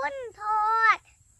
คุณโทษ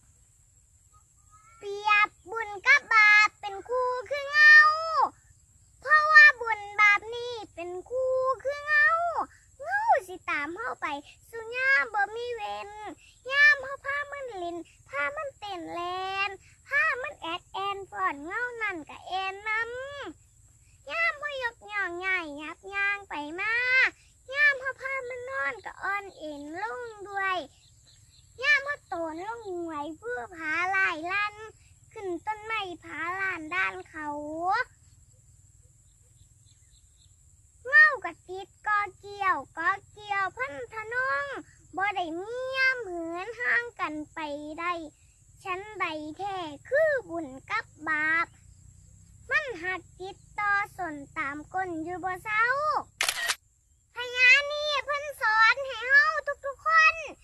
เปรียบบุญกับบาปเป็นคู่คือเงาเพราะว่าบุญบาปนี้เป็นคู่คือเงาสิตามเฮาไปสู่ยามบ่มีเว้นยามเฮาพามันลินพามันเต้นแลนพามันแอดแอนฟ้อนเงานั่นกะแอนนำยามเฮายกย่องใหญ่ยับย่างไปมายามเฮาพามันนอนกะอ่อนเอ็นลงด้วยยามเฮาโตนลงหวยเพื่อผาลายลั่นขึ้นต้นไม้ผาลานด้านเขาเงากะติดกอเกี่ยวพันธนงบ่ได้มียามเหินห่างกันไปได้ฉันใดแท้คือบุญกับบาปมันหักติดต่อสนตามก้นอยู่บ่เศร้าพญานี่เพิ่นสอนให้เฮาทุกๆคน